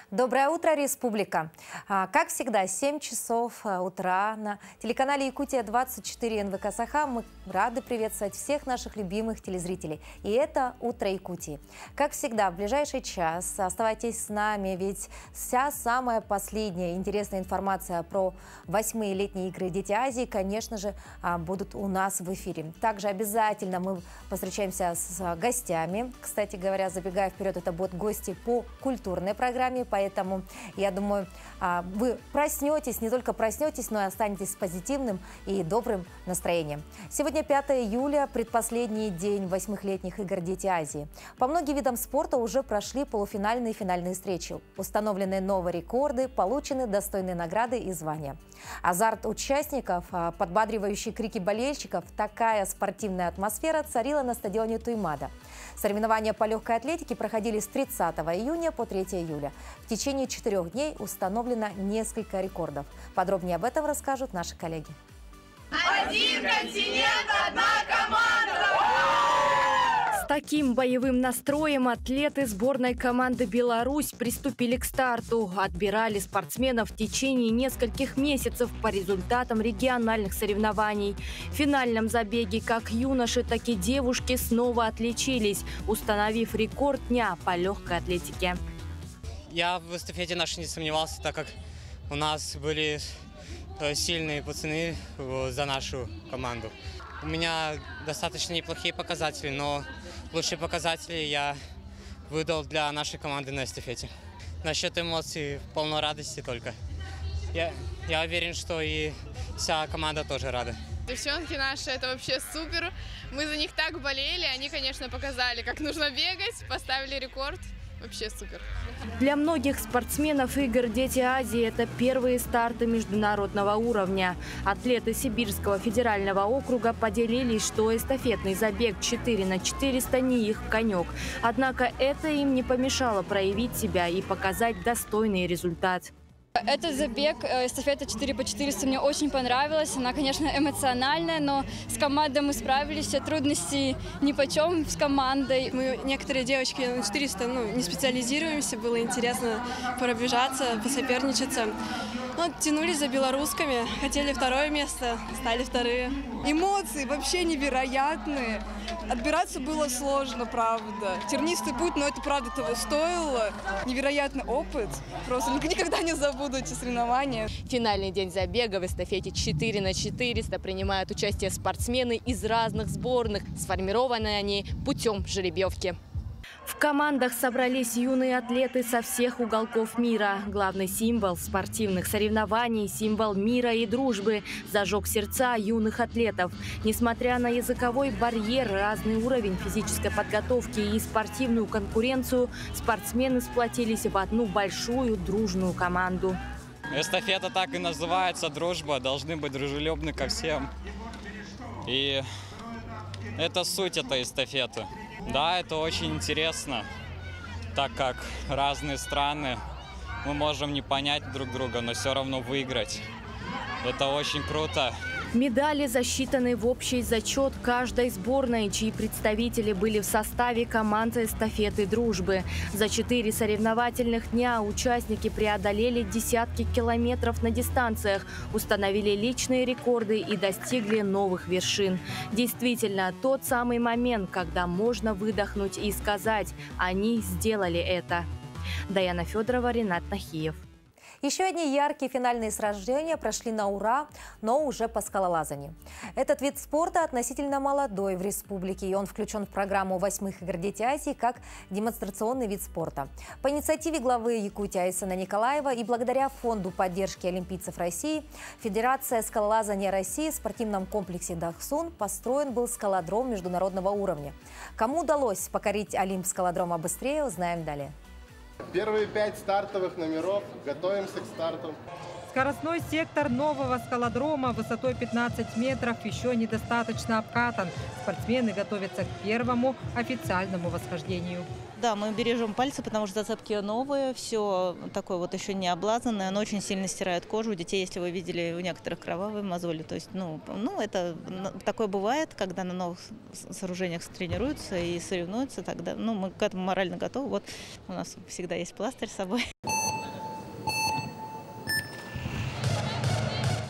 Доброе утро, Республика! Как всегда, 7 часов утра на телеканале Якутия-24 НВК Саха мы рады приветствовать всех наших любимых телезрителей. И это «Утро Якутии». Как всегда, в ближайший час оставайтесь с нами, ведь вся самая последняя интересная информация про 8-е летние игры «Дети Азии», конечно же, будут у нас в эфире. Также обязательно мы встречаемся с гостями. Кстати говоря, забегая вперед, это будут гости по культурной программе. Поэтому, я думаю, вы проснетесь, не только проснетесь, но и останетесь с позитивным и добрым настроением. Сегодня 5 июля, предпоследний день 8-х летних игр «Дети Азии». По многим видам спорта уже прошли полуфинальные и финальные встречи. Установлены новые рекорды, получены достойные награды и звания. Азарт участников, подбадривающие крики болельщиков, такая спортивная атмосфера царила на стадионе Туймада. Соревнования по легкой атлетике проходили с 30 июня по 3 июля. В течение 4 дней установлено несколько рекордов. Подробнее об этом расскажут наши коллеги. Один континент, одна команда! С таким боевым настроем атлеты сборной команды «Беларусь» приступили к старту. Отбирали спортсменов в течение нескольких месяцев по результатам региональных соревнований. В финальном забеге как юноши, так и девушки снова отличились, установив рекорд дня по легкой атлетике. Я в эстафете нашей не сомневался, так как у нас были сильные пацаны за нашу команду. У меня достаточно неплохие показатели, но лучшие показатели я выдал для нашей команды на эстафете. Насчет эмоций полно радости только. Я уверен, что и вся команда тоже рада. Девчонки наши, это вообще супер. Мы за них так болели, они, конечно, показали, как нужно бегать, поставили рекорд. Вообще супер. Для многих спортсменов игр «Дети Азии» – это первые старты международного уровня. Атлеты Сибирского федерального округа поделились, что эстафетный забег 4 на 400 не их конек. Однако это им не помешало проявить себя и показать достойный результат. Этот забег, эстафета 4 по 400, мне очень понравилась. Она, конечно, эмоциональная, но с командой мы справились. Все трудности нипочем с командой. Мы, некоторые девочки на 400 не специализируемся. Было интересно пробежаться, посоперничаться. Но тянулись за белорусскими. Хотели 2-е место, стали 2-е. Эмоции вообще невероятные. Отбираться было сложно, правда. Тернистый путь, но это правда того стоило. Невероятный опыт. Просто никогда не забуду эти соревнования. Финальный день забега в эстафете 4 на 400 принимают участие спортсмены из разных сборных. Сформированы они путем жеребьевки. В командах собрались юные атлеты со всех уголков мира. Главный символ спортивных соревнований, символ мира и дружбы, зажег сердца юных атлетов. Несмотря на языковой барьер, разный уровень физической подготовки и спортивную конкуренцию, спортсмены сплотились в одну большую дружную команду. Эстафета так и называется «Дружба». Должны быть дружелюбны ко всем. И это суть этой эстафеты. Да, это очень интересно, так как разные страны, мы можем не понять друг друга, но все равно выиграть. Это очень круто. Медали засчитаны в общий зачет каждой сборной, чьи представители были в составе команды эстафеты «Дружбы». За 4 соревновательных дня участники преодолели десятки километров на дистанциях, установили личные рекорды и достигли новых вершин. Действительно, тот самый момент, когда можно выдохнуть и сказать «они сделали это». Даяна Федорова, Ренат Нахиев. Еще одни яркие финальные сражения прошли на ура, но уже по скалолазанию. Этот вид спорта относительно молодой в республике, и он включен в программу 8-х игр «Дети Азии» как демонстрационный вид спорта. По инициативе главы Якутии Айсена Николаева и благодаря Фонду поддержки олимпийцев России, Федерация скалолазания России в спортивном комплексе «Дахсун» построен был скалодром международного уровня. Кому удалось покорить Олимп скалодрома быстрее, узнаем далее. Первые 5 стартовых номеров. Готовимся к старту. Скоростной сектор нового скалодрома высотой 15 метров еще недостаточно обкатан. Спортсмены готовятся к первому официальному восхождению. Да, мы бережем пальцы, потому что зацепки новые, все такое вот еще не облазанное, оно очень сильно стирает кожу. У детей, если вы видели, у некоторых кровавые мозоли. То есть, это такое бывает, когда на новых сооружениях тренируются и соревнуются, тогда, мы к этому морально готовы. Вот у нас всегда есть пластырь с собой.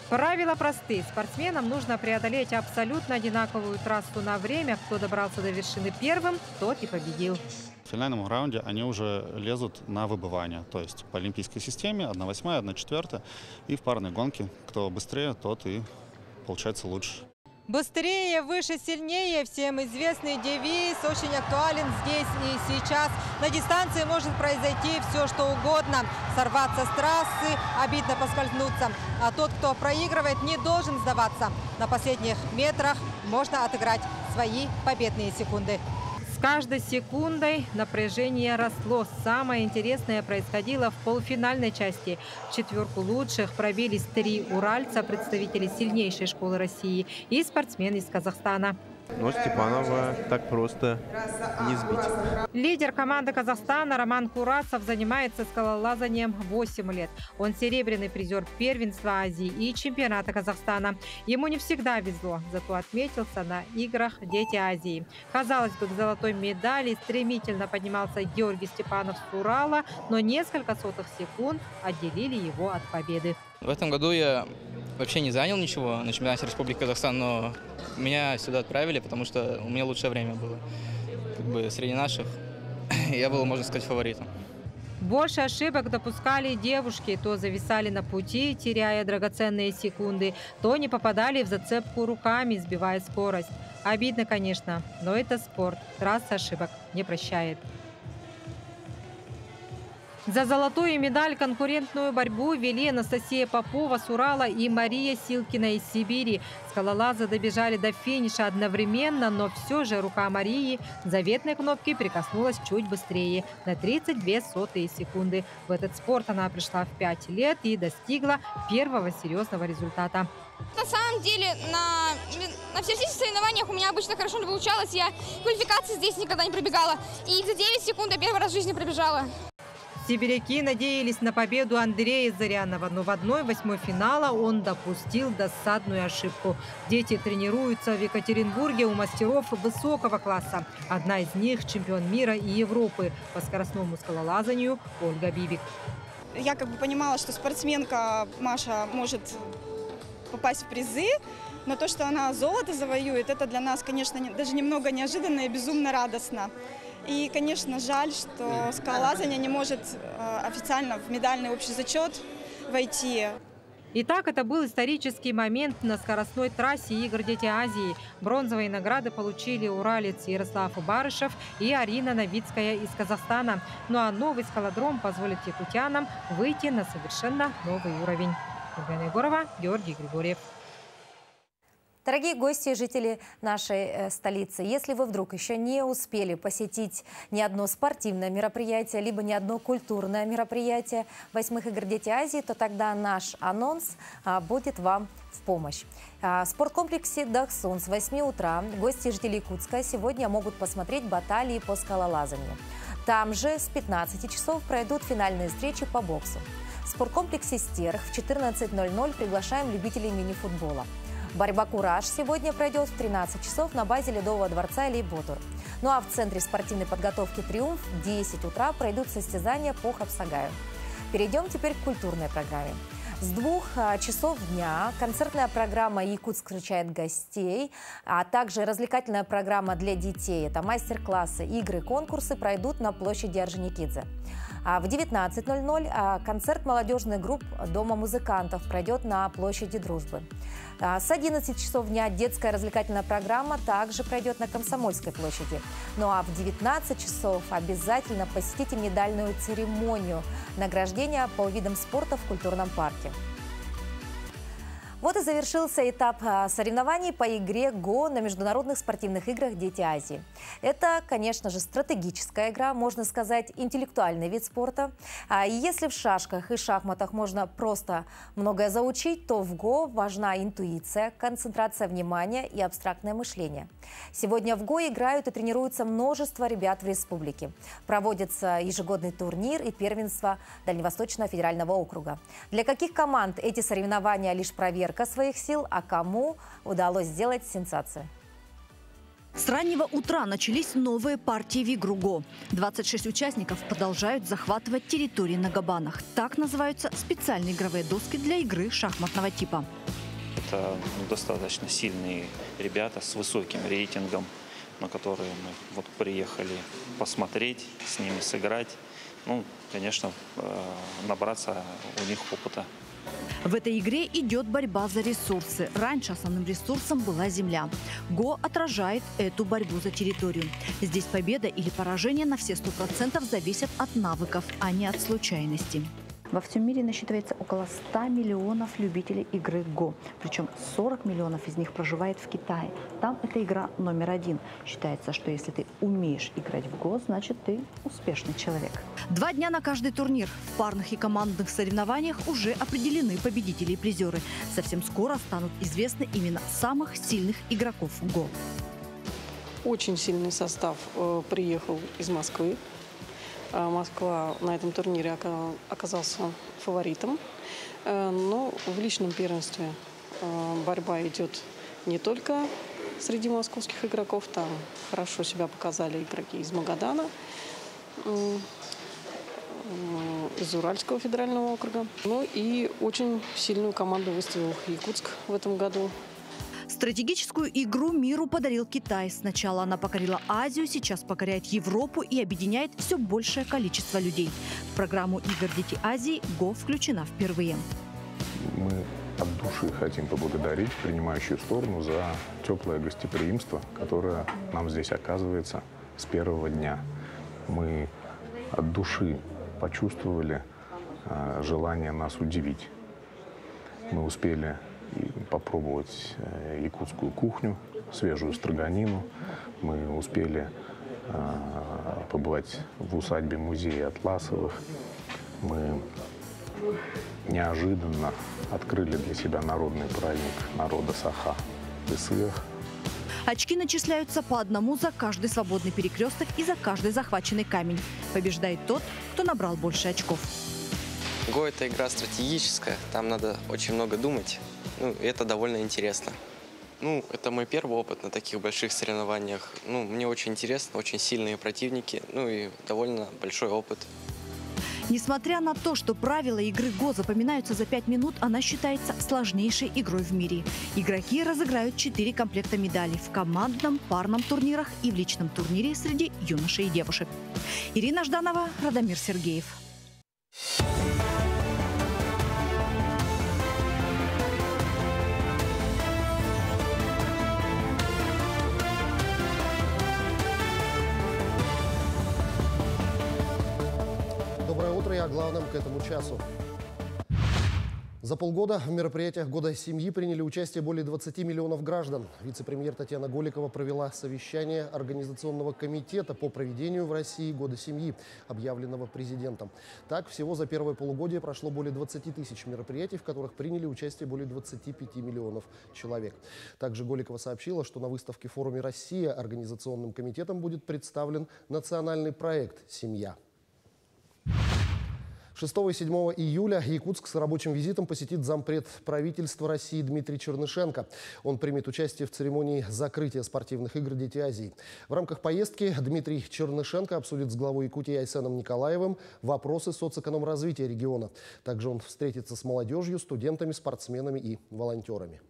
Правила просты. Спортсменам нужно преодолеть абсолютно одинаковую трассу на время. Кто добрался до вершины первым, тот и победил. В финальном раунде они уже лезут на выбывание. То есть по олимпийской системе 1/8, 1/4. И в парной гонке кто быстрее, тот и получается лучше. Быстрее, выше, сильнее. Всем известный девиз, очень актуален здесь и сейчас. На дистанции может произойти все, что угодно. Сорваться с трассы, обидно поскользнуться. А тот, кто проигрывает, не должен сдаваться. На последних метрах можно отыграть свои победные секунды. С каждой секундой напряжение росло. Самое интересное происходило в полуфинальной части. В четверку лучших пробились 3 уральца, представители сильнейшей школы России, и спортсмены из Казахстана. Но Степанова так просто не сбить. Лидер команды Казахстана Роман Курасов занимается скалолазанием 8 лет. Он серебряный призер первенства Азии и чемпионата Казахстана. Ему не всегда везло, зато отметился на играх «Дети Азии». Казалось бы, к золотой медали стремительно поднимался Георгий Степанов с Урала, но несколько сотых секунд отделили его от победы. В этом году я вообще не занял ничего на чемпионате Республики Казахстан, но меня сюда отправили, потому что у меня лучшее время было. Как бы среди наших я был, можно сказать, фаворитом. Больше ошибок допускали девушки. То зависали на пути, теряя драгоценные секунды, то не попадали в зацепку руками, сбивая скорость. Обидно, конечно, но это спорт. Трасса ошибок не прощает. За золотую медаль конкурентную борьбу вели Анастасия Попова с Урала и Мария Силкина из Сибири. Скалолазы добежали до финиша одновременно, но все же рука Марии заветной кнопки прикоснулась чуть быстрее, на 32 сотые секунды. В этот спорт она пришла в 5 лет и достигла первого серьезного результата. На самом деле, на всероссийских соревнованиях у меня обычно хорошо не получалось. Я квалификации здесь никогда не пробегала. И за 9 секунд я первый раз в жизни пробежала. Сибиряки надеялись на победу Андрея Зарянова, но в 1/8 финала он допустил досадную ошибку. Дети тренируются в Екатеринбурге у мастеров высокого класса. Одна из них – чемпион мира и Европы по скоростному скалолазанию Ольга Бибик. Я понимала, что спортсменка Маша может попасть в призы, но то, что она золото завоюет, это для нас, конечно, даже немного неожиданно и безумно радостно. И, конечно, жаль, что скалолазание не может официально в медальный общий зачет войти. Итак, это был исторический момент на скоростной трассе игр «Дети Азии». Бронзовые награды получили уралец Ярослав Барышев и Арина Новицкая из Казахстана. Ну а новый скалодром позволит якутянам выйти на совершенно новый уровень. Евгения Егорова, Георгий Григорьев. Дорогие гости и жители нашей столицы, если вы вдруг еще не успели посетить ни одно спортивное мероприятие, либо ни одно культурное мероприятие 8-х игр «Дети Азии», то тогда наш анонс будет вам в помощь. В спорткомплексе «Дахсун» с 8 утра гости и жители Якутска сегодня могут посмотреть баталии по скалолазанию. Там же с 15 часов пройдут финальные встречи по боксу. В спорткомплексе «Стерх» в 14:00 приглашаем любителей мини-футбола. Борьба «Кураж» сегодня пройдет в 13 часов на базе Ледового дворца Элейботур. Ну а в Центре спортивной подготовки «Триумф» в 10 утра пройдут состязания по хапсагаю. Перейдем теперь к культурной программе. С 2 часов дня концертная программа «Якутск встречает гостей», а также развлекательная программа для детей. Это мастер-классы, игры, конкурсы пройдут на площади Орджоникидзе. А в 19:00 концерт молодежных групп Дома музыкантов пройдет на площади Дружбы. С 11 часов дня детская развлекательная программа также пройдет на Комсомольской площади. Ну а в 19 часов обязательно посетите медальную церемонию награждения по видам спорта в культурном парке. Вот и завершился этап соревнований по игре ГО на международных спортивных играх «Дети Азии». Это, конечно же, стратегическая игра, можно сказать, интеллектуальный вид спорта. И если в шашках и шахматах можно просто многое заучить, то в ГО важна интуиция, концентрация внимания и абстрактное мышление. Сегодня в ГО играют и тренируются множество ребят в республике. Проводится ежегодный турнир и первенство Дальневосточного федерального округа. Для каких команд эти соревнования лишь проверка своих сил, а кому удалось сделать сенсацию? С раннего утра начались новые партии в игру ГО. 26 участников продолжают захватывать территории на габанах. Так называются специальные игровые доски для игры шахматного типа. Это достаточно сильные ребята с высоким рейтингом, на которые мы вот приехали посмотреть, с ними сыграть. Ну, конечно, набраться у них опыта. В этой игре идет борьба за ресурсы. Раньше основным ресурсом была земля. ГО отражает эту борьбу за территорию. Здесь победа или поражение на все 100% зависят от навыков, а не от случайности. Во всем мире насчитывается около 100 миллионов любителей игры ГО. Причем 40 миллионов из них проживает в Китае. Там эта игра номер 1. Считается, что если ты умеешь играть в ГО, значит ты успешный человек. 2 дня на каждый турнир. В парных и командных соревнованиях уже определены победители и призеры. Совсем скоро станут известны именно самых сильных игроков ГО. Очень сильный состав приехал из Москвы. Москва на этом турнире оказался фаворитом. Но в личном первенстве борьба идет не только среди московских игроков. Там хорошо себя показали игроки из Магадана, из Уральского федерального округа. Ну и очень сильную команду выставил Якутск в этом году. Стратегическую игру миру подарил Китай. Сначала она покорила Азию, сейчас покоряет Европу и объединяет все большее количество людей. В программу игр «Дети Азии» ГО включена впервые. Мы от души хотим поблагодарить принимающую сторону за теплое гостеприимство, которое нам здесь оказывается с первого дня. Мы от души почувствовали желание нас удивить. Мы успели попробовать якутскую кухню, свежую строганину. Мы успели побывать в усадьбе музея Атласовых. Мы неожиданно открыли для себя народный праздник народа Саха – Исыах. Очки начисляются по одному за каждый свободный перекресток и за каждый захваченный камень. Побеждает тот, кто набрал больше очков. ГО – это игра стратегическая, там надо очень много думать. Ну, это довольно интересно. Ну, это мой первый опыт на таких больших соревнованиях. Ну, мне очень интересно, очень сильные противники, ну и довольно большой опыт. Несмотря на то, что правила игры ГО запоминаются за 5 минут, она считается сложнейшей игрой в мире. Игроки разыграют 4 комплекта медалей в командном, парном турнирах и в личном турнире среди юношей и девушек. Ирина Жданова, Радомир Сергеев. Доброе утро и о главном к этому часу. За полгода в мероприятиях Года семьи приняли участие более 20 миллионов граждан. Вице-премьер Татьяна Голикова провела совещание Организационного комитета по проведению в России Года семьи, объявленного президентом. Так, всего за первое полугодие прошло более 20 тысяч мероприятий, в которых приняли участие более 25 миллионов человек. Также Голикова сообщила, что на выставке в форуме «Россия» Организационным комитетом будет представлен национальный проект «Семья». 6 и 7 июля Якутск с рабочим визитом посетит зампред правительства России Дмитрий Чернышенко. Он примет участие в церемонии закрытия спортивных игр «Дети Азии». В рамках поездки Дмитрий Чернышенко обсудит с главой Якутии Айсеном Николаевым вопросы соцэкономразвития региона. Также он встретится с молодежью, студентами, спортсменами и волонтерами.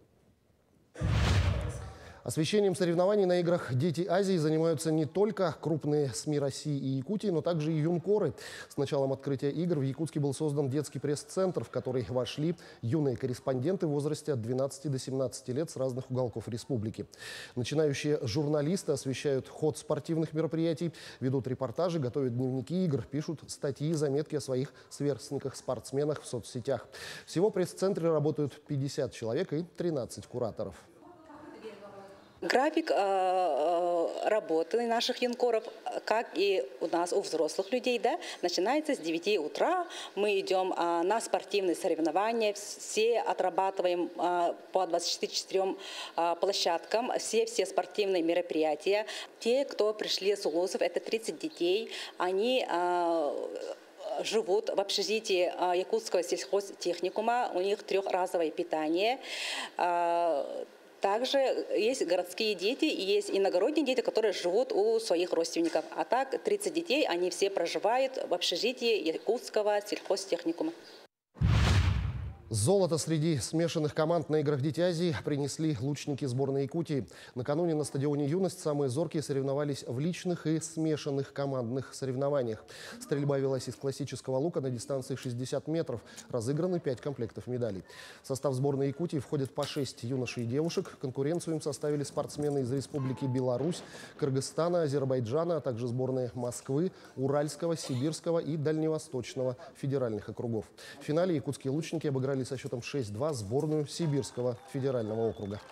Освещением соревнований на играх «Дети Азии» занимаются не только крупные СМИ России и Якутии, но также и юнкоры. С началом открытия игр в Якутске был создан детский пресс-центр, в который вошли юные корреспонденты в возрасте от 12 до 17 лет с разных уголков республики. Начинающие журналисты освещают ход спортивных мероприятий, ведут репортажи, готовят дневники игр, пишут статьи, заметки о своих сверстниках-спортсменах в соцсетях. Всего в пресс-центре работают 50 человек и 13 кураторов. График работы наших юнкоров, как и у нас, у взрослых людей, да, начинается с 9 утра. Мы идем на спортивные соревнования, все отрабатываем по 24 площадкам, все спортивные мероприятия. Те, кто пришли с улусов, это 30 детей, они живут в общежитии Якутского сельхозтехникума, у них трехразовое питание. Также есть городские дети и есть иногородние дети, которые живут у своих родственников. А так 30 детей, они все проживают в общежитии Якутского сельхозтехникума. Золото среди смешанных команд на играх «Дети Азии» принесли лучники сборной Якутии. Накануне на стадионе «Юность» самые зоркие соревновались в личных и смешанных командных соревнованиях. Стрельба велась из классического лука на дистанции 60 метров. Разыграны 5 комплектов медалей. В состав сборной Якутии входят по 6 юношей и девушек. Конкуренцию им составили спортсмены из Республики Беларусь, Кыргызстана, Азербайджана, а также сборные Москвы, Уральского, Сибирского и Дальневосточного федеральных округов. В финале якутские лучники обыграли со счетом 6-2 сборную Сибирского федерального округа.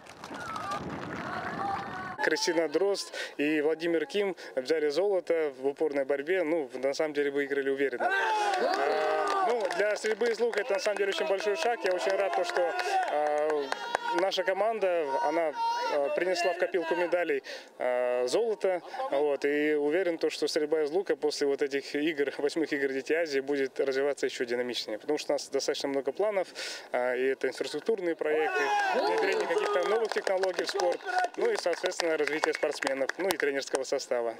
Кристина Дрозд и Владимир Ким взяли золото в упорной борьбе. На самом деле выиграли уверенно. Для стрельбы из лука это на самом деле очень большой шаг. Я очень рад, что наша команда, она принесла в копилку медалей золото. И уверен, что стрельба из лука после этих игр, 8 игр «Дети Азии» будет развиваться еще динамичнее. Потому что у нас достаточно много планов. И это инфраструктурные проекты, внедрение каких-то новых технологий в спорт. И, соответственно, развитие спортсменов, и тренерского состава.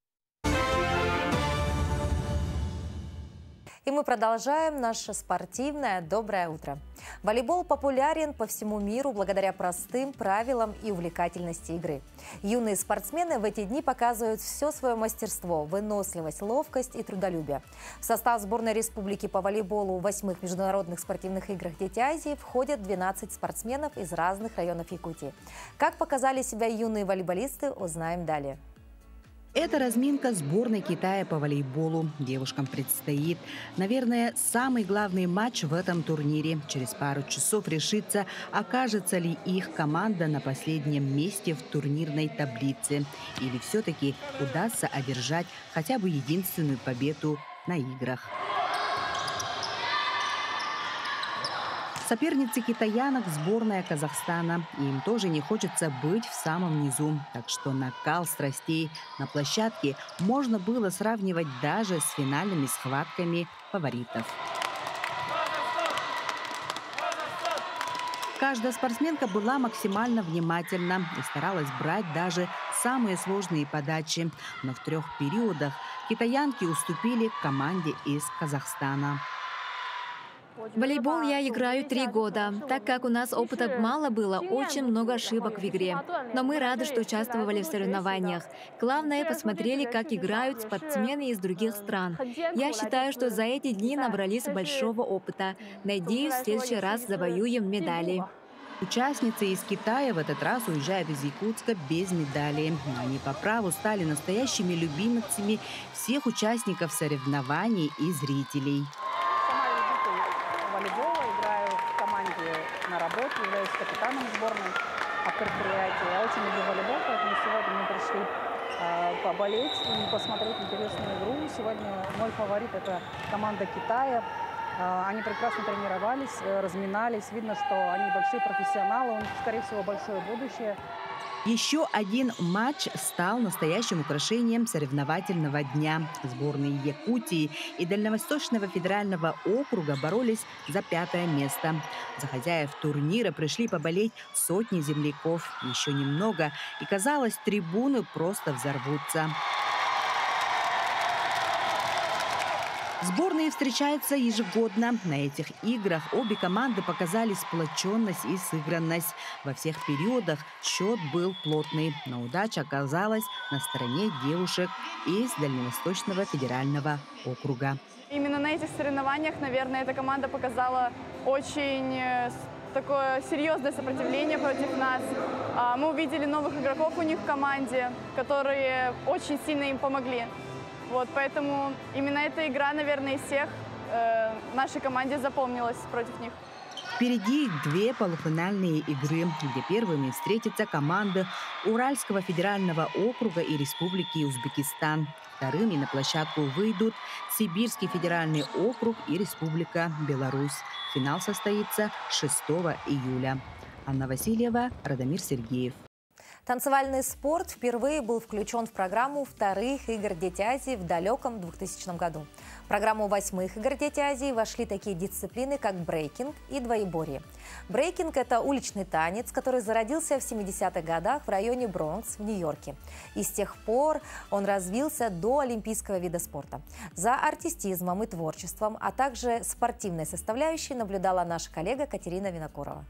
И мы продолжаем наше спортивное доброе утро. Волейбол популярен по всему миру благодаря простым правилам и увлекательности игры. Юные спортсмены в эти дни показывают все свое мастерство, выносливость, ловкость и трудолюбие. В состав сборной республики по волейболу в 8-х международных спортивных играх «Дети Азии» входят 12 спортсменов из разных районов Якутии. Как показали себя юные волейболисты, узнаем далее. Это разминка сборной Китая по волейболу. Девушкам предстоит, наверное, самый главный матч в этом турнире. Через пару часов решится, окажется ли их команда на последнем месте в турнирной таблице. Или все-таки удастся одержать хотя бы единственную победу на играх. Соперницы китаянок – сборная Казахстана. Им тоже не хочется быть в самом низу. Так что накал страстей на площадке можно было сравнивать даже с финальными схватками фаворитов. Каждая спортсменка была максимально внимательна и старалась брать даже самые сложные подачи. Но в 3 периодах китаянки уступили команде из Казахстана. В волейбол я играю 3 года. Так как у нас опыта мало было, очень много ошибок в игре. Но мы рады, что участвовали в соревнованиях. Главное, посмотрели, как играют спортсмены из других стран. Я считаю, что за эти дни набрались большого опыта. Надеюсь, в следующий раз завоюем медали. Участницы из Китая в этот раз уезжают из Якутска без медалей. Они по праву стали настоящими любимицами всех участников соревнований и зрителей. Волейбола, играю в команде на работе, являюсь капитаном сборной от предприятия. Я очень люблю волейбол, поэтому сегодня мы пришли поболеть и посмотреть интересную игру. Сегодня мой фаворит – это команда Китая. Они прекрасно тренировались, разминались. Видно, что они большие профессионалы, у них, скорее всего, большое будущее. Еще один матч стал настоящим украшением соревновательного дня. Сборные Якутии и Дальневосточного федерального округа боролись за 5-е место. За хозяев турнира пришли поболеть сотни земляков. Еще немного, и казалось, трибуны просто взорвутся. Сборные встречаются ежегодно. На этих играх обе команды показали сплоченность и сыгранность. Во всех периодах счет был плотный, но удача оказалась на стороне девушек из Дальневосточного федерального округа. Именно на этих соревнованиях, наверное, эта команда показала очень такое серьезное сопротивление против нас. Мы увидели новых игроков у них в команде, которые очень сильно им помогли. Поэтому именно эта игра, наверное, из всех нашей команде запомнилась против них. Впереди 2 полуфинальные игры, где первыми встретятся команды Уральского федерального округа и Республики Узбекистан. Вторыми на площадку выйдут Сибирский федеральный округ и Республика Беларусь. Финал состоится 6 июля. Анна Васильева, Радомир Сергеев. Танцевальный спорт впервые был включен в программу 2-х игр «Дети Азии» в далеком 2000 году. программу 8-х игр «Дети Азии» вошли такие дисциплины, как брейкинг и двоеборье. Брейкинг – это уличный танец, который зародился в 70-х годах в районе Бронкс в Нью-Йорке. И с тех пор он развился до олимпийского вида спорта. За артистизмом и творчеством, а также спортивной составляющей наблюдала наша коллега Катерина Винокурова.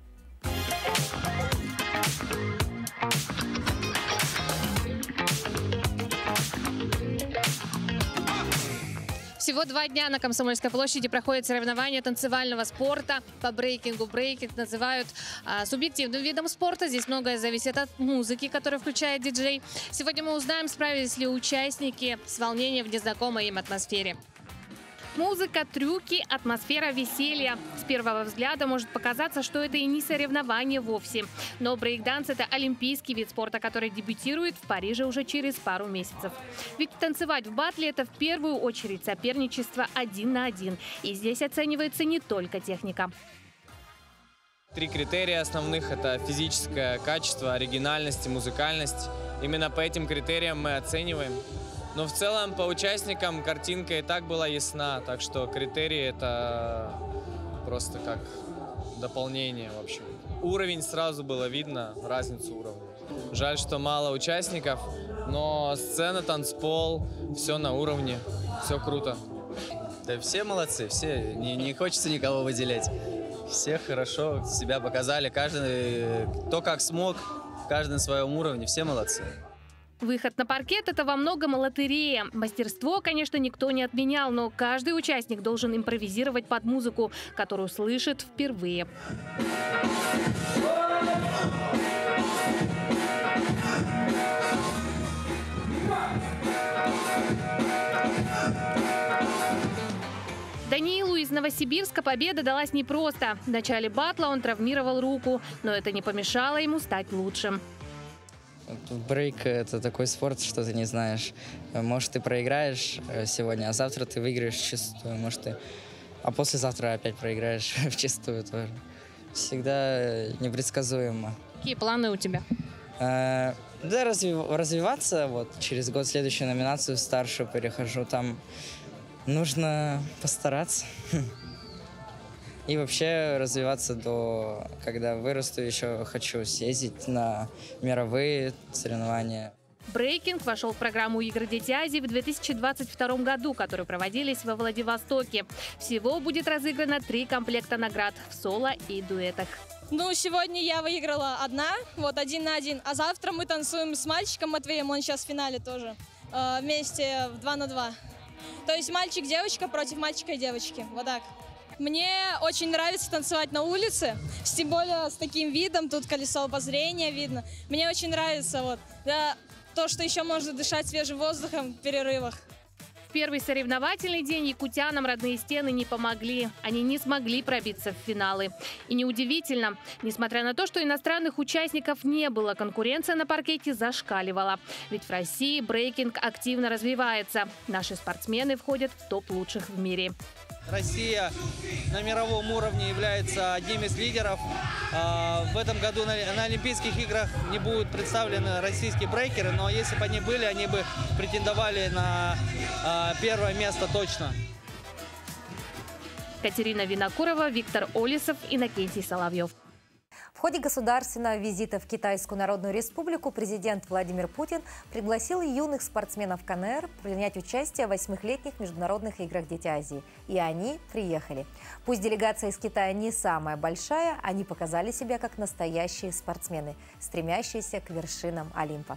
Всего 2 дня на Комсомольской площади проходят соревнования танцевального спорта по брейкингу. Брейкинг называют субъективным видом спорта. Здесь многое зависит от музыки, которую включает диджей. Сегодня мы узнаем, справились ли участники с волнением в незнакомой им атмосфере. Музыка, трюки, атмосфера веселья. С первого взгляда может показаться, что это и не соревнование вовсе. Но брейкданс – это олимпийский вид спорта, который дебютирует в Париже уже через пару месяцев. Ведь танцевать в батле – это в первую очередь соперничество 1 на 1. И здесь оценивается не только техника. 3 критерия основных – это физическое качество, оригинальность и музыкальность. Именно по этим критериям мы оцениваем. Но в целом по участникам картинка и так была ясна, так что критерии – это просто как дополнение, в общем. Уровень сразу было видно, разницу уровня. Жаль, что мало участников, но сцена, танцпол, все на уровне, все круто. Да все молодцы, все, не хочется никого выделять. Все хорошо себя показали, каждый кто как смог, каждый на своем уровне, все молодцы. Выход на паркет – это во многом лотерея. Мастерство, конечно, никто не отменял, но каждый участник должен импровизировать под музыку, которую слышит впервые. Даниилу из Новосибирска победа далась непросто. В начале батла он травмировал руку, но это не помешало ему стать лучшим. Брейк – это такой спорт, что ты не знаешь. Может, ты проиграешь сегодня, а завтра ты выиграешь вчистую. А послезавтра опять проиграешь вчистую тоже. Всегда непредсказуемо. Какие планы у тебя? Да, развиваться. Вот через год в следующую номинацию в старшую перехожу. Там нужно постараться. И вообще развиваться до, когда вырасту, еще хочу съездить на мировые соревнования. Брейкинг вошел в программу игр «Дети Азии» в 2022 году, которые проводились во Владивостоке. Всего будет разыграно 3 комплекта наград в соло и дуэтах. Ну, сегодня я выиграла 1 на 1, а завтра мы танцуем с мальчиком Матвеем, он сейчас в финале тоже, вместе в 2 на 2. То есть мальчик-девочка против мальчика и девочки, вот так. Мне очень нравится танцевать на улице, тем более с таким видом, тут колесо обозрения видно. Мне очень нравится то, что еще можно дышать свежим воздухом в перерывах. В первый соревновательный день якутянам родные стены не помогли. Они не смогли пробиться в финалы. И неудивительно, несмотря на то, что иностранных участников не было, конкуренция на паркете зашкаливала. Ведь в России брейкинг активно развивается. Наши спортсмены входят в топ лучших в мире. Россия на мировом уровне является одним из лидеров. В этом году на Олимпийских играх не будут представлены российские брейкеры, но если бы они были, они бы претендовали на первое место точно. Катерина Винокурова, Виктор Олисов, Иннокентий Соловьев. В ходе государственного визита в Китайскую Народную Республику президент Владимир Путин пригласил юных спортсменов КНР принять участие в 8-летних международных играх «Дети Азии». И они приехали. Пусть делегация из Китая не самая большая, они показали себя как настоящие спортсмены, стремящиеся к вершинам Олимпа.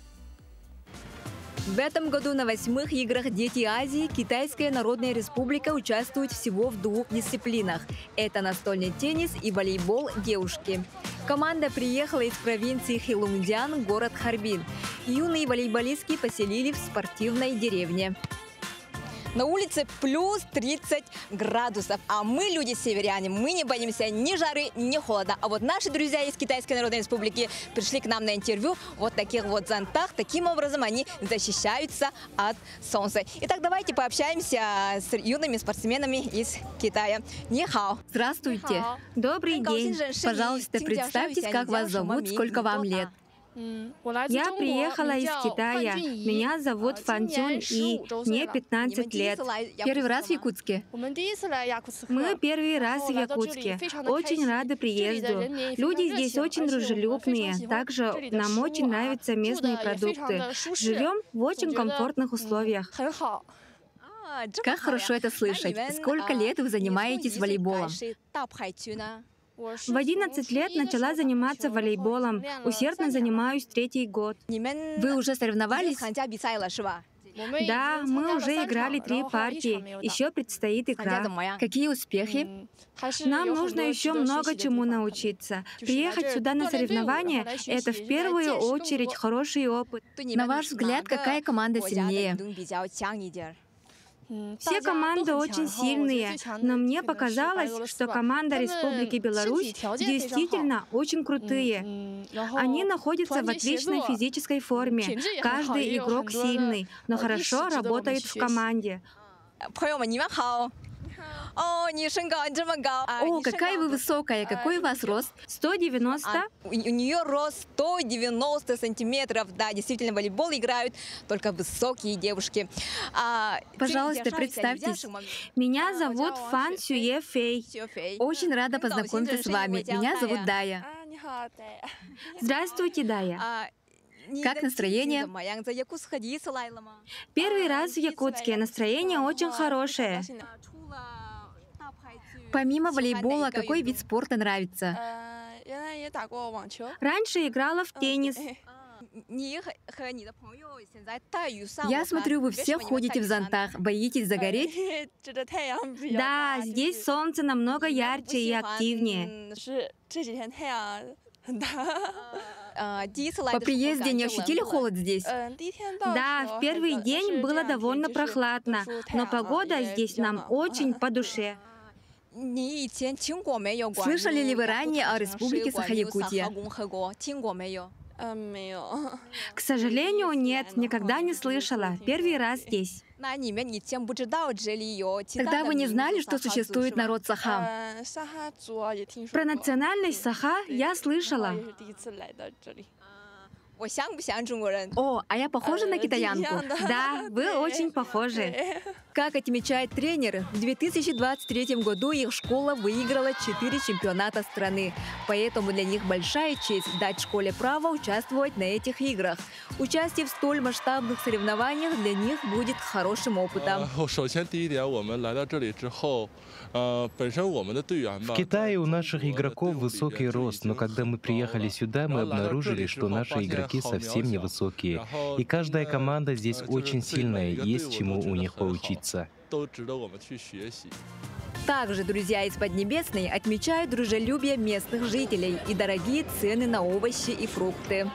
В этом году на 8-х играх «Дети Азии» Китайская Народная Республика участвует всего в 2 дисциплинах. Это настольный теннис и волейбол девушки. Команда приехала из провинции Хелундян, город Харбин. Юные волейболистки поселили в спортивной деревне. На улице плюс 30 градусов, а мы, люди-северяне, мы не боимся ни жары, ни холода. А вот наши друзья из Китайской Народной Республики пришли к нам на интервью в вот таких вот зонтах. Таким образом они защищаются от солнца. Итак, давайте пообщаемся с юными спортсменами из Китая. Нихао. Здравствуйте. Добрый день. Пожалуйста, представьтесь, как вас зовут, сколько вам лет. Я приехала из Китая. Меня зовут Фан Цюнь, и мне 15 лет. Первый раз в Якутске? Мы первый раз в Якутске. Очень рады приезду. Люди здесь очень дружелюбные. Также нам очень нравятся местные продукты. Живем в очень комфортных условиях. Как хорошо это слышать. Сколько лет вы занимаетесь волейболом? В 11 лет начала заниматься волейболом. Усердно занимаюсь 3-й год. Вы уже соревновались? Да, мы уже играли 3 партии. Еще предстоит игра. Какие успехи? Нам нужно еще много чему научиться. Приехать сюда на соревнования — это в первую очередь хороший опыт. На ваш взгляд, какая команда сильнее? Все команды очень сильные, но мне показалось, что команда Республики Беларусь действительно очень крутые. Они находятся в отличной физической форме. Каждый игрок сильный, но хорошо работает в команде. О, какая вы высокая, какой у вас рост? 190. У нее рост 190 сантиметров. Да, действительно, волейбол играют только высокие девушки. Пожалуйста, представьтесь. Меня зовут Фан Цюе Фэй. Очень рада познакомиться с вами. Меня зовут Дая. Здравствуйте, Дая. Как настроение? Первый раз в Якутске. Настроение очень хорошее. Помимо волейбола, какой вид спорта нравится? Раньше играла в теннис. Я смотрю, вы все ходите в зонтах. Боитесь загореть? Да, здесь солнце намного ярче и активнее. По приезде не ощутили холод здесь? Да, в первый день было довольно прохладно, но погода здесь нам очень по душе. Слышали ли вы ранее о Республике Саха-Якутия? К сожалению, нет, никогда не слышала. Первый раз здесь. Тогда вы не знали, что существует народ Саха? Про национальность Саха я слышала. О, а я похожа на китаянку? Да, вы очень похожи. Как отмечает тренер, в 2023 году их школа выиграла 4 чемпионата страны. Поэтому для них большая честь дать школе право участвовать на этих играх. Участие в столь масштабных соревнованиях для них будет хорошим опытом. В Китае у наших игроков высокий рост, но когда мы приехали сюда, мы обнаружили, что наши игроки совсем невысокие. И каждая команда здесь очень сильная, есть чему у них поучиться. Также друзья из Поднебесной отмечают дружелюбие местных жителей и дорогие цены на овощи и фрукты.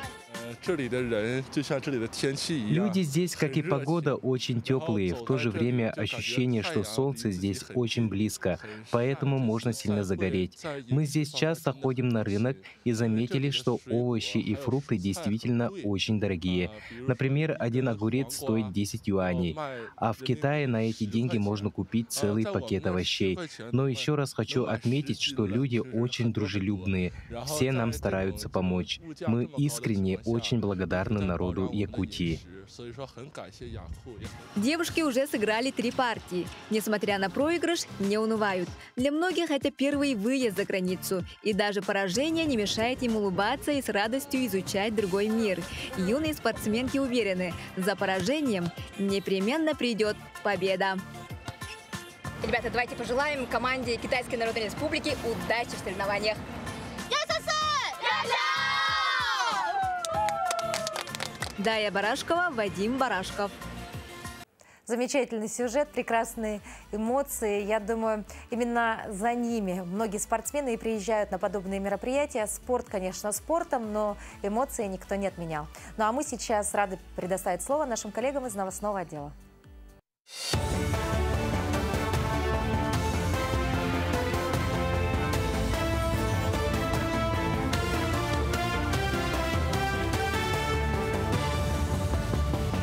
Люди здесь, как и погода, очень теплые. В то же время ощущение, что солнце здесь очень близко, поэтому можно сильно загореть. Мы здесь часто ходим на рынок и заметили, что овощи и фрукты действительно очень дорогие. Например, один огурец стоит 10 юаней, а в Китае на эти деньги можно купить целый пакет овощей. Но еще раз хочу отметить, что люди очень дружелюбные. Все нам стараются помочь. Мы искренне очень благодарны народу Якутии. Девушки уже сыграли 3 партии. Несмотря на проигрыш, не унывают. Для многих это первый выезд за границу. И даже поражение не мешает им улыбаться и с радостью изучать другой мир. Юные спортсменки уверены, за поражением непременно придет победа. Ребята, давайте пожелаем команде Китайской Народной Республики удачи в соревнованиях. Дая Барашкова, Вадим Барашков. Замечательный сюжет, прекрасные эмоции. Я думаю, именно за ними многие спортсмены и приезжают на подобные мероприятия. Спорт, конечно, спортом, но эмоции никто не отменял. Ну а мы сейчас рады предоставить слово нашим коллегам из новостного отдела.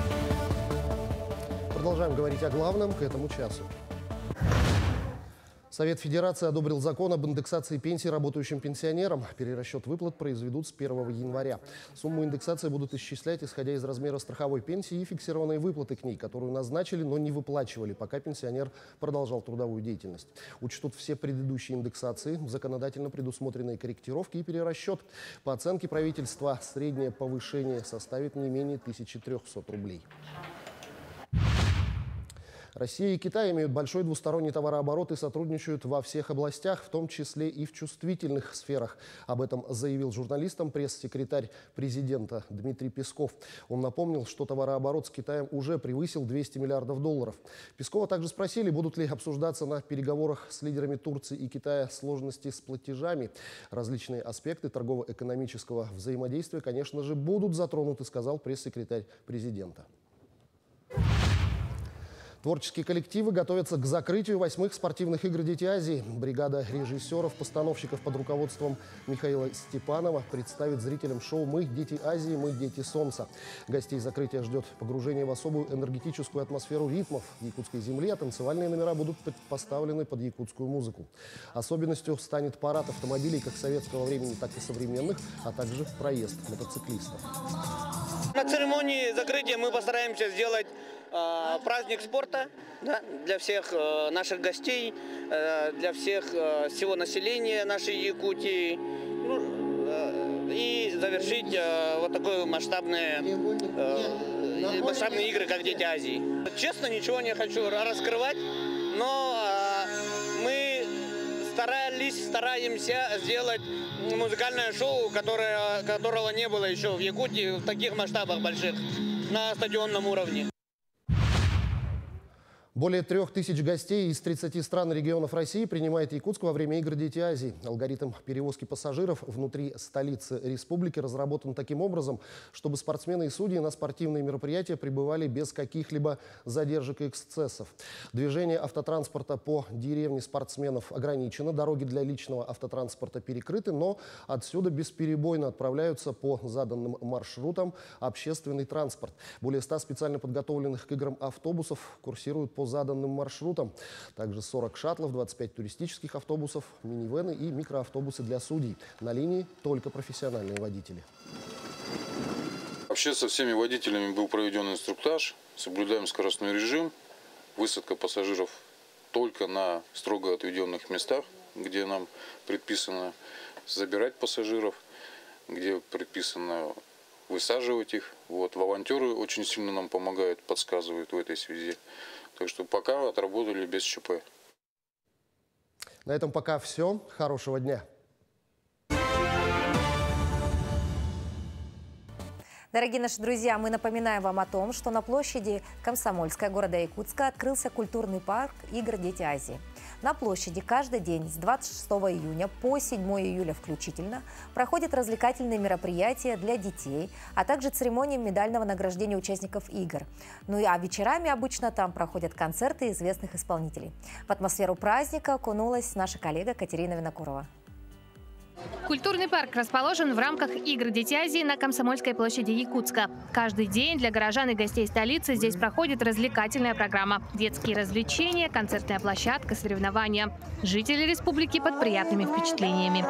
Продолжаем говорить о главном к этому часу. Совет Федерации одобрил закон об индексации пенсий работающим пенсионерам. Перерасчет выплат произведут с 1 января. Сумму индексации будут исчислять, исходя из размера страховой пенсии и фиксированной выплаты к ней, которую назначили, но не выплачивали, пока пенсионер продолжал трудовую деятельность. Учтут все предыдущие индексации, законодательно предусмотренные корректировки и перерасчет. По оценке правительства, среднее повышение составит не менее 1300 рублей. Россия и Китай имеют большой двусторонний товарооборот и сотрудничают во всех областях, в том числе и в чувствительных сферах. Об этом заявил журналистам пресс-секретарь президента Дмитрий Песков. Он напомнил, что товарооборот с Китаем уже превысил 200 миллиардов долларов. Пескова также спросили, будут ли обсуждаться на переговорах с лидерами Турции и Китая сложности с платежами. Различные аспекты торгово-экономического взаимодействия, конечно же, будут затронуты, сказал пресс-секретарь президента. Творческие коллективы готовятся к закрытию 8-х спортивных игр «Дети Азии». Бригада режиссеров-постановщиков под руководством Михаила Степанова представит зрителям шоу «Мы – Дети Азии, мы – Дети Солнца». Гостей закрытия ждет погружение в особую энергетическую атмосферу ритмов якутской земли, а танцевальные номера будут поставлены под якутскую музыку. Особенностью станет парад автомобилей как советского времени, так и современных, а также проезд мотоциклистов. На церемонии закрытия мы постараемся сделать праздник спорта, да, для всех наших гостей, для всего населения нашей Якутии, и завершить вот такой масштабные игры, как «Дети Азии». Честно, ничего не хочу раскрывать, но мы стараемся сделать музыкальное шоу, которого не было еще в Якутии в таких масштабах больших, на стадионном уровне. Более 3000 гостей из 30 стран и регионов России принимает Якутск во время игр «Дети Азии». Алгоритм перевозки пассажиров внутри столицы республики разработан таким образом, чтобы спортсмены и судьи на спортивные мероприятия прибывали без каких-либо задержек и эксцессов. Движение автотранспорта по деревне спортсменов ограничено, дороги для личного автотранспорта перекрыты, но отсюда бесперебойно отправляются по заданным маршрутам общественный транспорт. Более 100 специально подготовленных к играм автобусов курсируют по заданным маршрутам. Также 40 шаттлов, 25 туристических автобусов, минивены и микроавтобусы для судей. На линии только профессиональные водители. Вообще со всеми водителями был проведен инструктаж. Соблюдаем скоростной режим. Высадка пассажиров только на строго отведенных местах, где нам предписано забирать пассажиров, где предписано высаживать их. Вот. Волонтеры очень сильно нам помогают, подсказывают в этой связи. Так что пока отработали без ЧП. На этом пока все. Хорошего дня. Дорогие наши друзья, мы напоминаем вам о том, что на площади Комсомольская города Якутска открылся культурный парк игр «Дети Азии». На площади каждый день с 26 июня по 7 июля включительно проходят развлекательные мероприятия для детей, а также церемонии медального награждения участников игр. Ну а вечерами обычно там проходят концерты известных исполнителей. В атмосферу праздника окунулась наша коллега Катерина Винокурова. Культурный парк расположен в рамках игр «Дети Азии» на Комсомольской площади Якутска. Каждый день для горожан и гостей столицы здесь проходит развлекательная программа. Детские развлечения, концертная площадка, соревнования. Жители республики под приятными впечатлениями.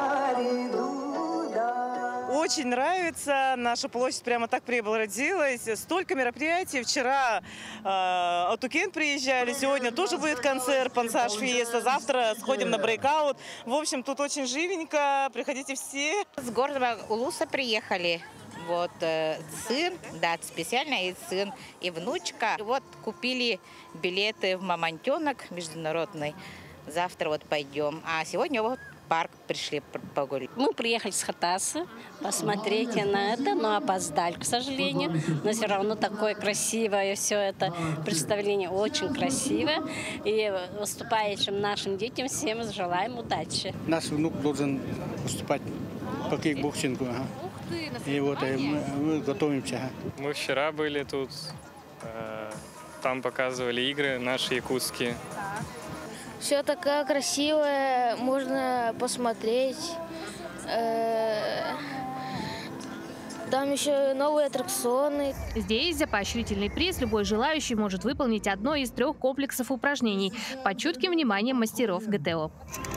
Очень нравится. Наша площадь прямо так преобразилась. Столько мероприятий. Вчера Атукен приезжали. Сегодня тоже будет концерт «Пансаж Фиеста». Завтра сходим на брейкаут. В общем, тут очень живенько. Приходите все. С города Улуса приехали. Вот сын, да, специально и сын, и внучка. Вот купили билеты в Мамонтенок международный. Завтра вот пойдем. А сегодня вот парк пришли погулять. Мы приехали с Хатаса посмотреть на это, но опоздали, к сожалению. Но все равно такое красивое все это представление, очень красиво. И выступающим нашим детям всем желаем удачи. Наш внук должен выступать по кикбоксингу. И вот мы готовимся. Мы вчера были тут, там показывали игры наши якутские. Все такое красивое, можно посмотреть. Там еще новые аттракционы. Здесь за поощрительный приз любой желающий может выполнить одно из 3 комплексов упражнений под чутким вниманием мастеров ГТО.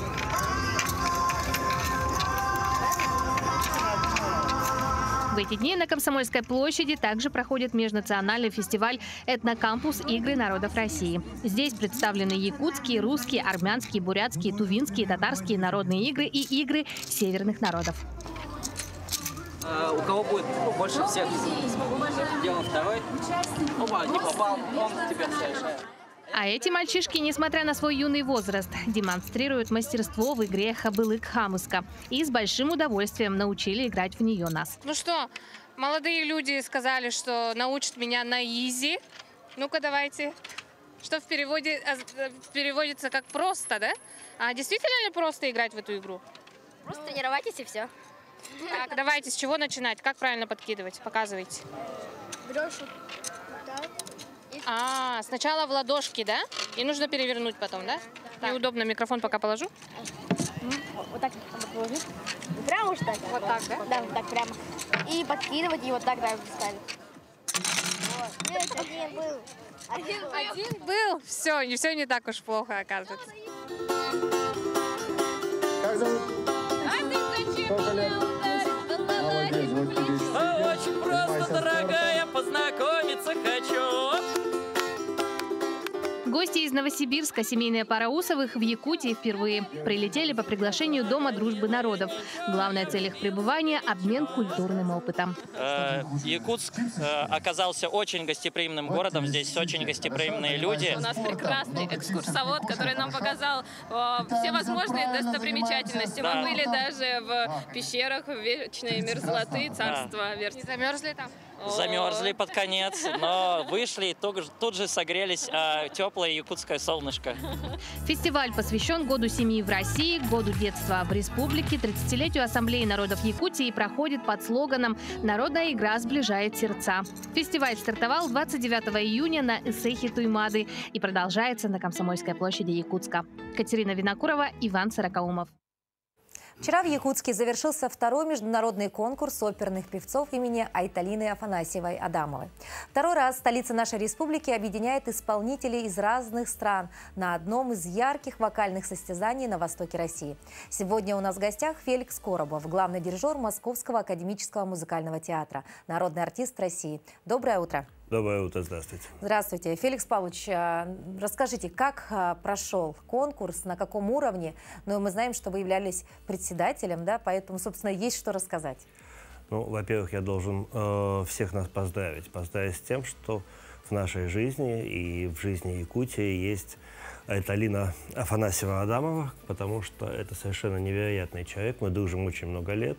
В эти дни на Комсомольской площади также проходит межнациональный фестиваль «Этнокампус. Игры народов России». Здесь представлены якутские, русские, армянские, бурятские, тувинские, татарские народные игры и игры северных народов. У кого будет больше всех? Делаем второй. Опа, не попал, он тебе решает. А эти мальчишки, несмотря на свой юный возраст, демонстрируют мастерство в игре «Хабылык-Хамыска» и с большим удовольствием научили играть в нее нас. Ну что, молодые люди сказали, что научат меня на изи. Ну-ка, давайте. Что в переводе переводится как «просто», да? А действительно ли просто играть в эту игру? Просто тренировайтесь и все. Так, давайте, с чего начинать? Как правильно подкидывать? Показывайте. Берешь вот так. Сначала в ладошки, да? И нужно перевернуть потом, да? Неудобно, микрофон пока положу. Вот так положить. Прямо уж так? Вот так, да? Да, вот так прямо. И подкидывать, и вот так ставить. Вот. Нет, один был. Один был? Все не так уж плохо, оказывается. Как зовут? Сколько лет? Молодец, вот тебе. Очень просто, дорогая, познакомиться хочу. Гости из Новосибирска, семейная пара Усовых, в Якутии впервые. Прилетели по приглашению Дома дружбы народов. Главная цель их пребывания – обмен культурным опытом. Якутск оказался очень гостеприимным городом. Здесь очень гостеприимные люди. У нас прекрасный экскурсовод, который нам показал все возможные достопримечательности. Мы были даже в пещерах вечной мерзлоты, царства. Не замерзли там? Замерзли под конец, но вышли и тут же согрелись теплое якутское солнышко. Фестиваль посвящен Году семьи в России, Году детства в республике, 30-летию Ассамблеи народов Якутии и проходит под слоганом «Народная игра сближает сердца». Фестиваль стартовал 29 июня на Исэхи Туймады и продолжается на Комсомольской площади Якутска. Катерина Винокурова, Иван Сорокаумов. Вчера в Якутске завершился 2-й международный конкурс оперных певцов имени Айталины Афанасьевой-Адамовой. Второй раз столица нашей республики объединяет исполнителей из разных стран на одном из ярких вокальных состязаний на востоке России. Сегодня у нас в гостях Феликс Коробов, главный дирижер Московского академического музыкального театра, народный артист России. Доброе утро. Доброе утро, здравствуйте. Здравствуйте. Феликс Павлович, расскажите, как прошел конкурс, на каком уровне? Ну, мы знаем, что вы являлись председателем, да, поэтому, собственно, есть что рассказать. Ну, во-первых, я должен всех нас поздравить. Поздравить с тем, что в нашей жизни и в жизни Якутии есть Айталина Афанасьева-Адамова, потому что это совершенно невероятный человек. Мы дружим очень много лет.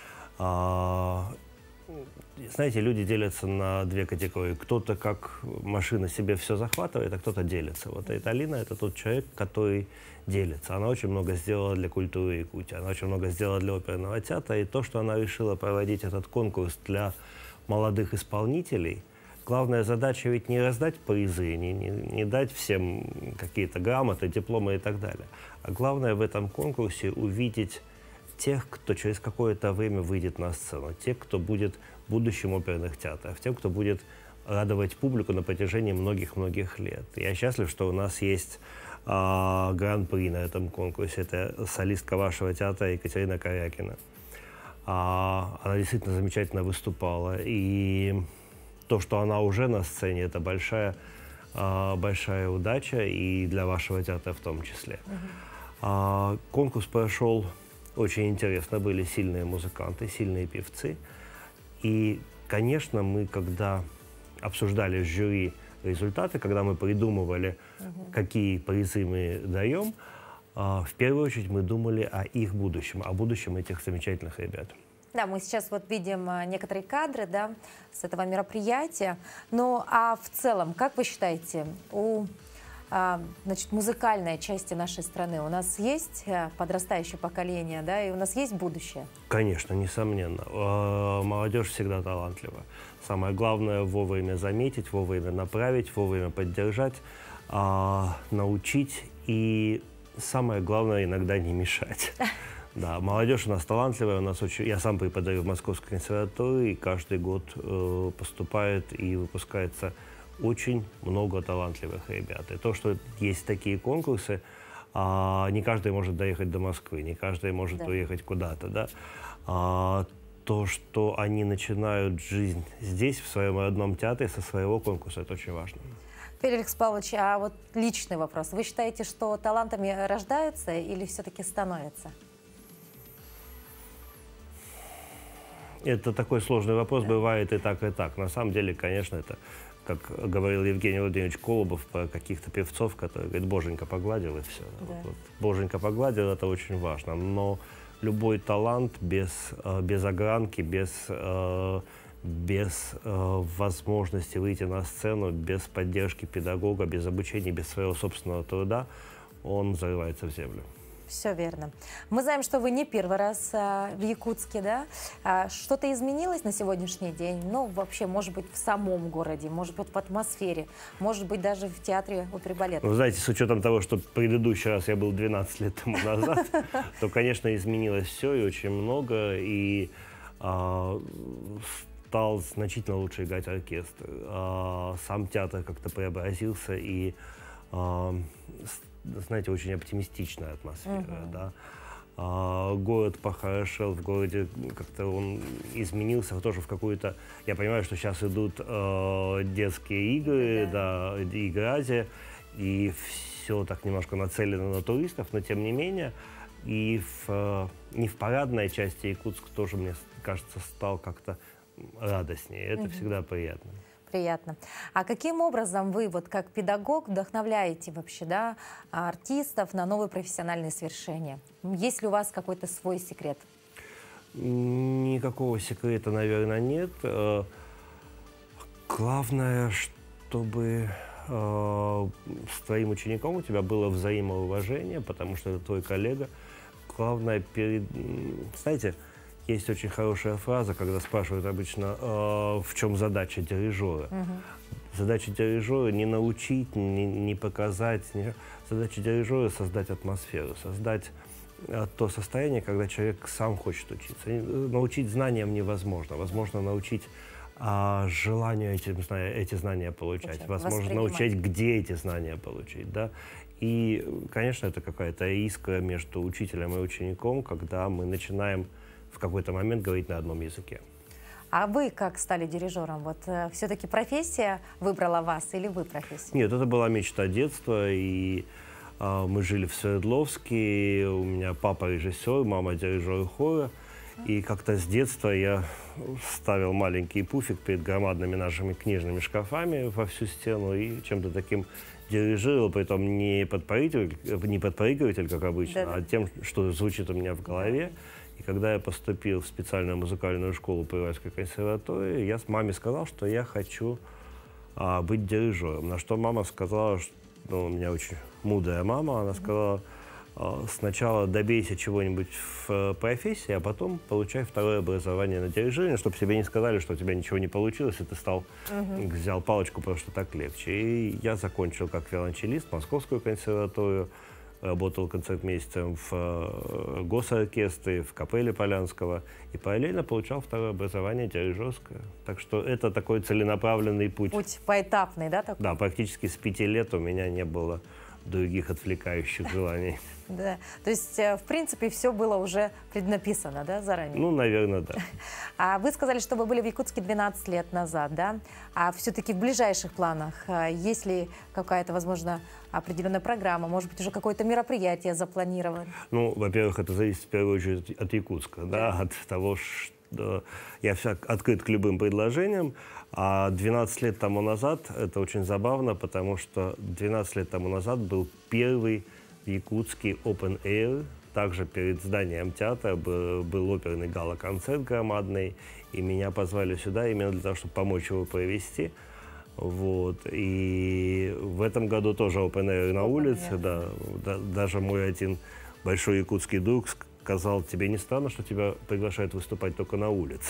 Знаете, люди делятся на 2 категории. Кто-то как машина себе все захватывает, а кто-то делится. Вот Айталина – это тот человек, который делится. Она очень много сделала для культуры Якутии, она очень много сделала для оперного театра. И то, что она решила проводить этот конкурс для молодых исполнителей, главная задача ведь не раздать призы, не дать всем какие-то грамоты, дипломы и так далее. А главное в этом конкурсе увидеть тех, кто через какое-то время выйдет на сцену, тех, кто будет будущим оперных театров, тем, кто будет радовать публику на протяжении многих-многих лет. Я счастлив, что у нас есть гран-при на этом конкурсе. Это солистка вашего театра Екатерина Корякина. Она действительно замечательно выступала. И то, что она уже на сцене, это большая удача и для вашего театра в том числе. Конкурс прошел очень интересно. Были сильные музыканты, сильные певцы. И, конечно, мы, когда обсуждали с жюри результаты, когда мы придумывали, какие призы мы даем, в первую очередь мы думали о их будущем, о будущем этих замечательных ребят. Да, мы сейчас вот видим некоторые кадры, да, с этого мероприятия. Ну, а в целом, как вы считаете, значит, музыкальной части нашей страны у нас есть подрастающее поколение, да, и у нас есть будущее? Конечно, несомненно. Молодежь всегда талантлива. Самое главное — вовремя заметить, вовремя направить, вовремя поддержать, научить и, самое главное, иногда не мешать. Да, молодежь у нас талантливая, у нас очень... Я сам преподаю в Московской консерватории, и каждый год поступает и выпускается очень много талантливых ребят. И то, что есть такие конкурсы, не каждый может доехать до Москвы, не каждый может уехать куда-то, да. То, что они начинают жизнь здесь, в своем родном театре, со своего конкурса, это очень важно. Феликс Павлович, а вот личный вопрос. Вы считаете, что талантами рождаются или все-таки становятся? Это такой сложный вопрос, бывает и так, и так. На самом деле, конечно, это, как говорил Евгений Владимирович Колобов про каких-то певцов, которые говорят, боженька погладил и все. Да. Вот, боженька погладил, это очень важно. Но любой талант без огранки, без возможности выйти на сцену, без поддержки педагога, без обучения, без своего собственного труда, он зарывается в землю. Все верно. Мы знаем, что вы не первый раз в Якутске, да? Что-то изменилось на сегодняшний день? Ну, вообще, может быть, в самом городе, может быть, в атмосфере, может быть, даже в театре оперы и балета. Вы знаете, с учетом того, что предыдущий раз я был 12 лет тому назад, то, конечно, изменилось все и очень много, и стал значительно лучше играть оркестр. Сам театр как-то преобразился, и, знаете, очень оптимистичная атмосфера, да. Город похорошел, в городе как-то он изменился тоже в какую-то... Я понимаю, что сейчас идут детские игры, да, играть, и все так немножко нацелено на туристов, но тем не менее, и не в парадной части Якутск тоже, мне кажется, стал как-то радостнее. Это всегда приятно. Приятно. А каким образом вы, вот как педагог, вдохновляете вообще, да, артистов на новые профессиональные свершения? Есть ли у вас какой-то свой секрет? Никакого секрета, наверное, нет. Главное, чтобы с твоим учеником у тебя было взаимоуважение, потому что это твой коллега. Главное, знаете, есть очень хорошая фраза, когда спрашивают обычно, в чем задача дирижера. Задача дирижера не научить, не показать. Задача дирижера создать атмосферу, создать то состояние, когда человек сам хочет учиться. Научить знаниям невозможно. Возможно научить желанию эти знания получать. Возможно научить, где эти знания получить. Да? И, конечно, это какая-то искра между учителем и учеником, когда мы начинаем в какой-то момент говорить на одном языке. А вы как стали дирижером? Вот все-таки профессия выбрала вас или вы профессию? Нет, это была мечта детства, и мы жили в Свердловске, у меня папа режиссер, мама дирижер хора, и как-то с детства я ставил маленький пуфик перед громадными нашими книжными шкафами во всю стену и чем-то таким дирижировал, притом не подпрыгиватель, как обычно, а тем, что звучит у меня в голове. И когда я поступил в специальную музыкальную школу при Уральской консерватории, я с маме сказал, что я хочу быть дирижером. На что мама сказала, что у меня очень мудрая мама, она сказала, сначала добейся чего-нибудь в профессии, а потом получай второе образование на дирижирование, чтобы тебе не сказали, что у тебя ничего не получилось, и ты взял палочку, потому что так легче. И я закончил как виолончелист Московскую консерваторию, работал концертмейстером в госоркестре, в капелле Полянского и параллельно получал второе образование дирижерское. Так что это такой целенаправленный путь. Путь поэтапный, да? Такой? Да, практически с 5 лет у меня не было других отвлекающих желаний. Да, то есть, в принципе, все было уже преднаписано, да, заранее? Ну, наверное, да. А вы сказали, что вы были в Якутске 12 лет назад, да? А все-таки в ближайших планах есть ли какая-то, возможно, определенная программа, может быть, уже какое-то мероприятие запланировано? Ну, во-первых, это зависит в первую очередь от Якутска, да, от того, что я открыт к любым предложениям. А 12 лет тому назад, это очень забавно, потому что 12 лет тому назад был первый якутский Open Air. Также перед зданием театра был оперный гала-концерт громадный, и меня позвали сюда именно для того, чтобы помочь его провести. Вот. И в этом году тоже Open Air на улице. Да, даже мой один большой якутский друг сказал, тебе не странно, что тебя приглашают выступать только на улице?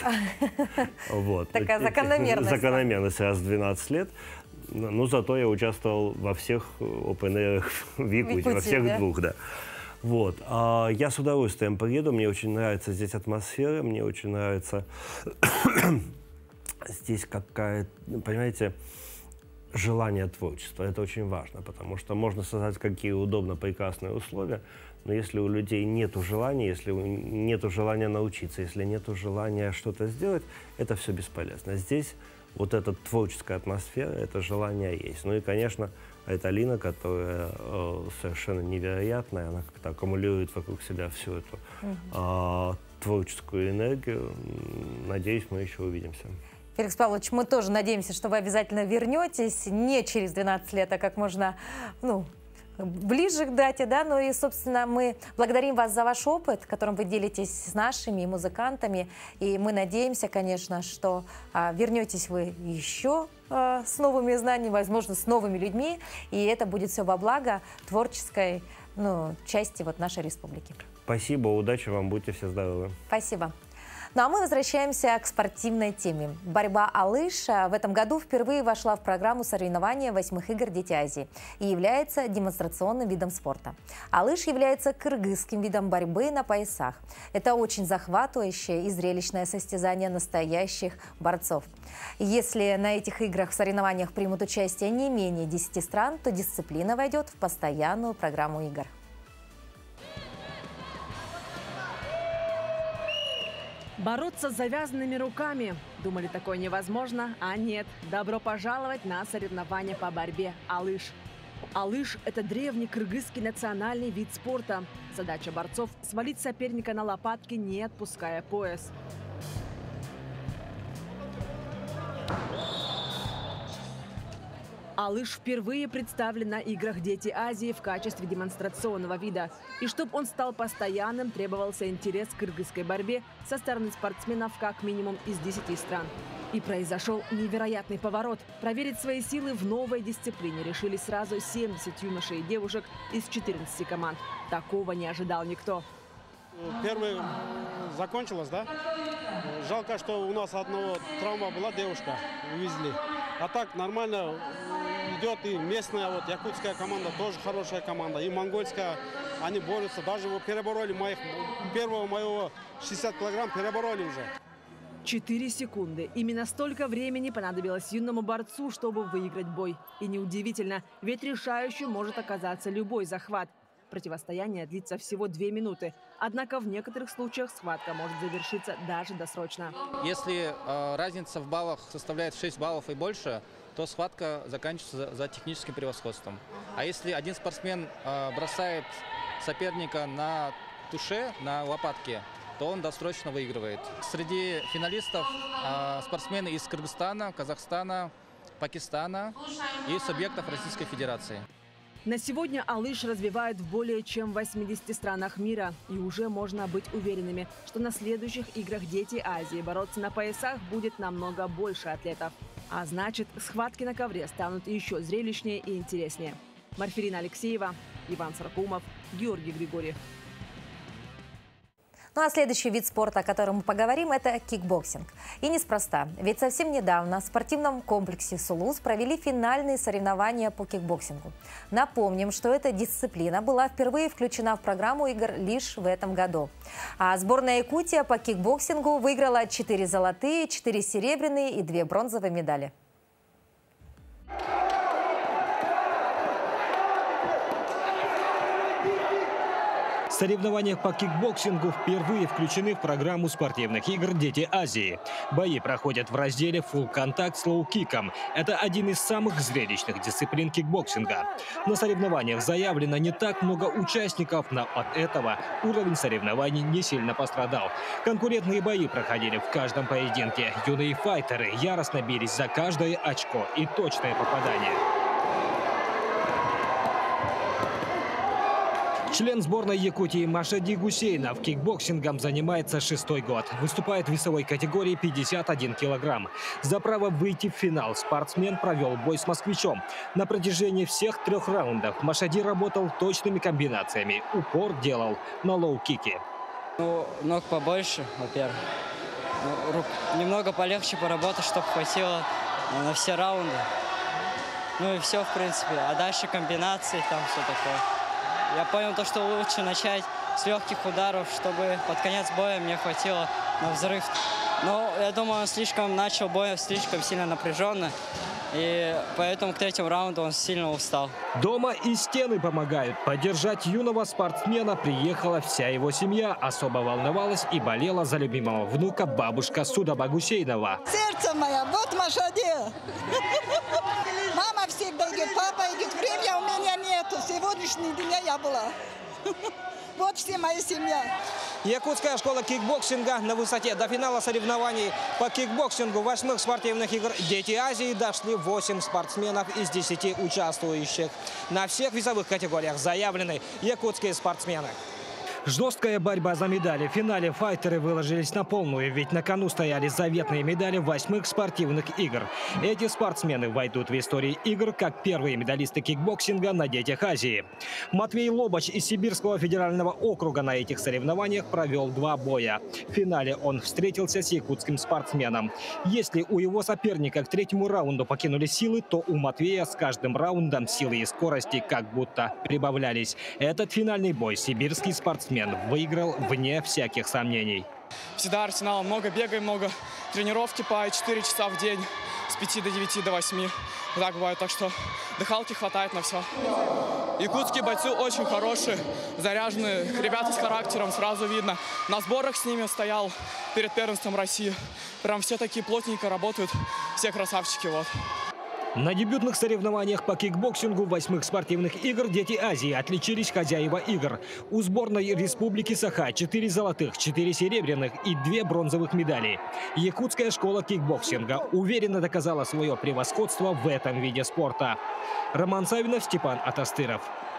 Вот. Такая закономерность. Закономерность раз в 12 лет. Но зато я участвовал во всех Open Air в Якутии, во всех двух, да. Вот. А я с удовольствием приеду, мне очень нравится здесь атмосфера, мне очень нравится здесь какая-то, понимаете, желание творчества. Это очень важно, потому что можно создать какие удобно прекрасные условия, но если у людей нет желания, если нет желания научиться, если нет желания что-то сделать, это все бесполезно. Здесь вот эта творческая атмосфера, это желание есть. Ну и, конечно, это Алина, которая совершенно невероятная, она как-то аккумулирует вокруг себя всю эту творческую энергию. Надеюсь, мы еще увидимся. Феликс Павлович, мы тоже надеемся, что вы обязательно вернетесь, не через 12 лет, а как можно, ближе к дате, да, ну и, собственно, мы благодарим вас за ваш опыт, которым вы делитесь с нашими музыкантами, и мы надеемся, конечно, что вернетесь вы еще с новыми знаниями, возможно, с новыми людьми, и это будет все во благо творческой, части нашей республики. Спасибо, удачи вам, будьте все здоровы. Спасибо. Ну а мы возвращаемся к спортивной теме. Борьба «Алыш» в этом году впервые вошла в программу соревнования 8-х игр «Дети Азии» и является демонстрационным видом спорта. «Алыш» является кыргызским видом борьбы на поясах. Это очень захватывающее и зрелищное состязание настоящих борцов. Если на этих играх в соревнованиях примут участие не менее 10 стран, то дисциплина войдет в постоянную программу игр. Бороться с завязанными руками. Думали, такое невозможно? А нет. Добро пожаловать на соревнования по борьбе «Алыш». «Алыш» – это древний кыргызский национальный вид спорта. Задача борцов – свалить соперника на лопатки, не отпуская пояс. «Алыш» впервые представлен на играх «Дети Азии» в качестве демонстрационного вида. И чтобы он стал постоянным, требовался интерес к кыргызской борьбе со стороны спортсменов как минимум из 10 стран. И произошел невероятный поворот. Проверить свои силы в новой дисциплине решили сразу 70 юношей и девушек из 14 команд. Такого не ожидал никто. Первый закончилось, да? Жалко, что у нас одного травма была, девушка, увезли. А так нормально идет и местная, якутская команда, тоже хорошая команда. И монгольская, они борются. Даже его перебороли, первого моего 60 килограмм перебороли уже. 4 секунды. Именно столько времени понадобилось юному борцу, чтобы выиграть бой. И неудивительно, ведь решающим может оказаться любой захват. Противостояние длится всего 2 минуты. Однако в некоторых случаях схватка может завершиться даже досрочно. Если разница в баллах составляет 6 баллов и больше, то схватка заканчивается за техническим превосходством. А если один спортсмен бросает соперника на туше, на лопатке, то он досрочно выигрывает. Среди финалистов спортсмены из Кыргызстана, Казахстана, Пакистана и субъектов Российской Федерации. На сегодня «Алыш» развивают в более чем 80 странах мира. И уже можно быть уверенными, что на следующих играх «Дети Азии» бороться на поясах будет намного больше атлетов. А значит, схватки на ковре станут еще зрелищнее и интереснее. Марферина Алексеева, Иван Саркумов, Георгий Григорьев. Ну а следующий вид спорта, о котором мы поговорим, это кикбоксинг. И неспроста, ведь совсем недавно в спортивном комплексе «Сулус» провели финальные соревнования по кикбоксингу. Напомним, что эта дисциплина была впервые включена в программу игр лишь в этом году. А сборная Якутия по кикбоксингу выиграла 4 золотые, 4 серебряные и 2 бронзовые медали. Соревнования по кикбоксингу впервые включены в программу спортивных игр «Дети Азии». Бои проходят в разделе «Full Contact с лоу-киком». Это один из самых зрелищных дисциплин кикбоксинга. На соревнованиях заявлено не так много участников, но от этого уровень соревнований не сильно пострадал. Конкурентные бои проходили в каждом поединке. Юные файтеры яростно бились за каждое очко и точное попадание. Член сборной Якутии Машади Гусейнов кикбоксингом занимается 6-й год. Выступает в весовой категории 51 килограмм. За право выйти в финал спортсмен провел бой с москвичом. На протяжении всех 3 раундов Машади работал точными комбинациями. Упор делал на лоу-кике. Ног побольше, во-первых. Рук немного полегче поработать, чтобы хватило на все раунды. Ну и все, в принципе. А дальше комбинации, там все такое. Я понял, что лучше начать с легких ударов, чтобы под конец боя мне хватило на взрыв. Но я думаю, он начал бой слишком сильно напряженно. И поэтому к третьему раунду он сильно устал. Дома и стены помогают. Поддержать юного спортсмена приехала вся его семья. Особо волновалась и болела за любимого внука бабушка Судоба Гусейнова. Сердце мое, вот Машаде. Мама всегда идет, папа идет. Времени у меня нету. Сегодняшний день я была. Вот вся моя семья. Якутская школа кикбоксинга на высоте. До финала соревнований по кикбоксингу 8-х спортивных игр «Дети Азии» дошли 8 спортсменов из 10 участвующих. На всех весовых категориях заявлены якутские спортсмены. Жесткая борьба за медали. В финале файтеры выложились на полную, ведь на кону стояли заветные медали 8-х спортивных игр. Эти спортсмены войдут в историю игр как первые медалисты кикбоксинга на Детях Азии. Матвей Лобач из Сибирского федерального округа на этих соревнованиях провел 2 боя. В финале он встретился с якутским спортсменом. Если у его соперника к 3-му раунду покинули силы, то у Матвея с каждым раундом силы и скорости как будто прибавлялись. Этот финальный бой сибирский спортсмен выиграл вне всяких сомнений. Всегда арсенал. Много бегаем, много тренировки по 4 часа в день. С 5 до 9, до 8. Вот так бывает. Так что дыхалки хватает на все. Якутские бойцы очень хорошие, заряженные. Ребята с характером, сразу видно. На сборах с ними стоял перед первенством России. Прям все такие плотненько работают. Все красавчики. Вот. На дебютных соревнованиях по кикбоксингу 8-х спортивных игр «Дети Азии» отличились хозяева игр. У сборной Республики Саха 4 золотых, 4 серебряных и 2 бронзовых медали. Якутская школа кикбоксинга уверенно доказала свое превосходство в этом виде спорта. Роман Савинов, Степан Атастыров.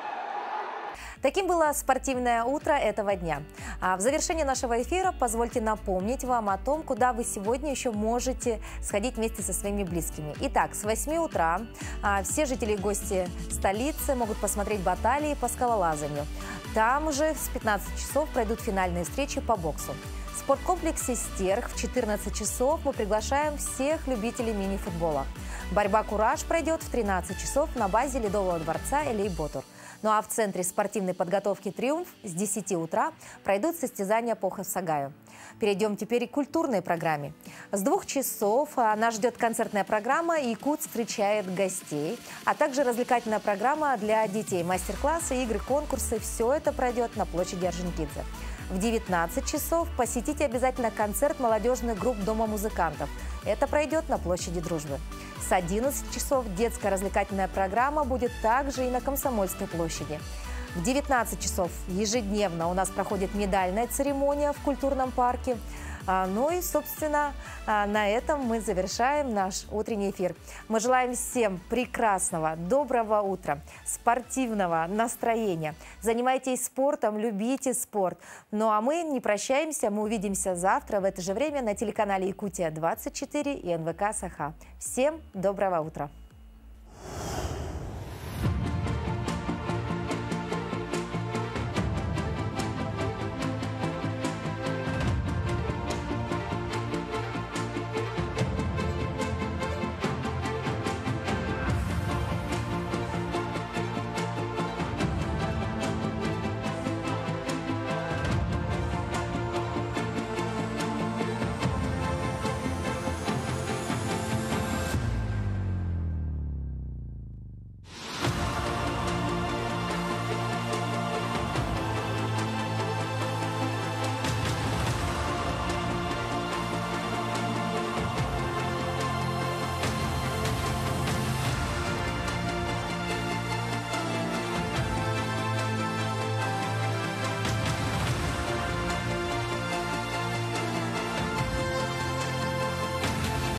Таким было спортивное утро этого дня. А в завершении нашего эфира позвольте напомнить вам о том, куда вы сегодня еще можете сходить вместе со своими близкими. Итак, с 8 утра все жители и гости столицы могут посмотреть баталии по скалолазанию. Там же с 15 часов пройдут финальные встречи по боксу. В спорткомплексе «Стерх» в 14 часов мы приглашаем всех любителей мини-футбола. Борьба «Кураж» пройдет в 13 часов на базе Ледового дворца Элей Ботур. Ну а в Центре спортивной подготовки «Триумф» с 10 утра пройдут состязания по Хавсагаю. Перейдем теперь к культурной программе. С 2 часов нас ждет концертная программа «Якутск встречает гостей», а также развлекательная программа для детей, мастер-классы, игры, конкурсы. Все это пройдет на площади Орджоникидзе. В 19 часов посетите обязательно концерт молодежных групп Дома музыкантов. Это пройдет на площади Дружбы. С 11 часов детская развлекательная программа будет также и на Комсомольской площади. В 19 часов ежедневно у нас проходит медальная церемония в культурном парке. Ну и, собственно, на этом мы завершаем наш утренний эфир. Мы желаем всем прекрасного, доброго утра, спортивного настроения. Занимайтесь спортом, любите спорт. Ну а мы не прощаемся, мы увидимся завтра в это же время на телеканале Якутия 24 и НВК Саха. Всем доброго утра!